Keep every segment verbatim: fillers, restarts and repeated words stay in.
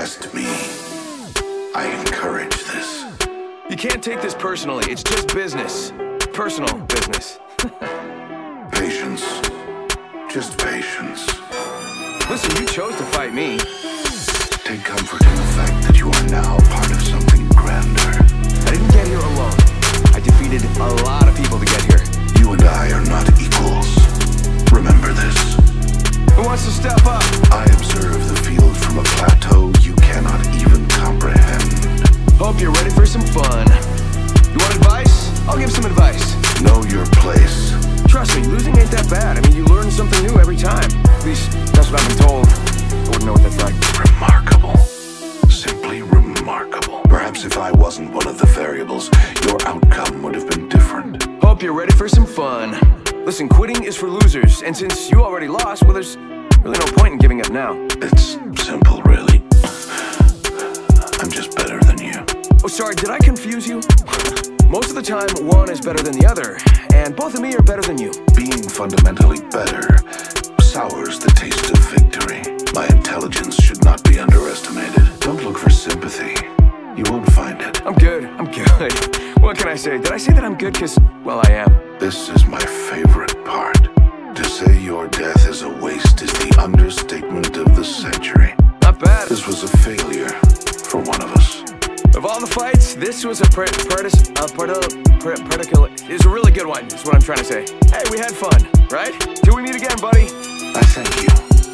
test me. I encourage this. You can't take this personally. It's just business. Personal business. Patience. Just patience. Listen, you chose to fight me. Take comfort in the fact that you are now part of something grander. I didn't get here alone. I defeated a lot of people to get here. You and I are not equals. Remember this. Who wants to step up? I observe the field from a plateau you cannot even comprehend. Hope you're ready for some fun. You want advice? I'll give some advice. Know your place. Trust me, losing ain't that bad. I mean, you learn something new every time. At least, that's what I've been told. I wouldn't know what that's like. Remarkable. Simply remarkable. Perhaps if I wasn't one of the variables, your outcome would have been different. Hope you're ready for some fun. Listen, quitting is for losers, and since you already lost, well, there's really no point in giving up now. It's simple, really. I'm just better than you. Oh, sorry, did I confuse you? Most of the time, one is better than the other, and both of me are better than you. Being fundamentally better sours the taste of victory. My intelligence should not be underestimated. Don't look for sympathy. You won't find it. I'm good, I'm good. What can I say? Did I say that I'm good because, well, I am? This is my favorite part. To say your death is a waste is the understatement of the century. Not bad. This was a failure for one of us. Of all the fights, this was a per partis a parti per particular. It's a really good one. Is what I'm trying to say. Hey, we had fun, right? Till we meet again, buddy. I thank you.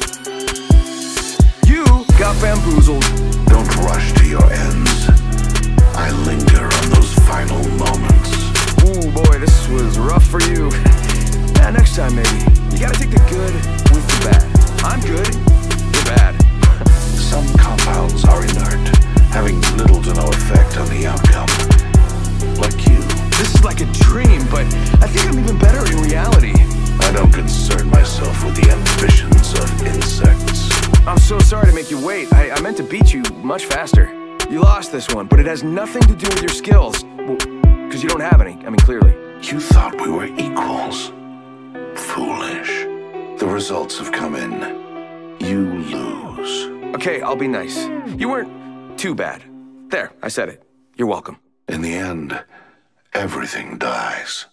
You got bamboozled. Don't rush to your ends. I linger on those final moments. Ooh, boy, this was rough for you. Yeah, next time maybe. You gotta take the good with the bad. I'm good. You're bad. Some compounds are inert, having little to no effect on the outcome. Like you. This is like a dream, but I think I'm even better in reality. I don't concern myself with the ambitions of insects. I'm so sorry to make you wait. I, I meant to beat you much faster. You lost this one, but it has nothing to do with your skills. Well, because you don't have any, I mean, clearly. You thought we were equals. Foolish. The results have come in. You lose. Okay, I'll be nice. You weren't too bad. There, I said it. You're welcome. In the end, everything dies.